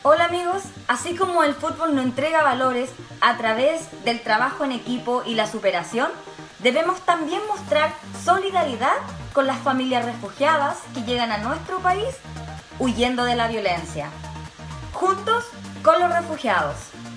Hola amigos, así como el fútbol nos entrega valores a través del trabajo en equipo y la superación, debemos también mostrar solidaridad con las familias refugiadas que llegan a nuestro país huyendo de la violencia. Juntos con los refugiados.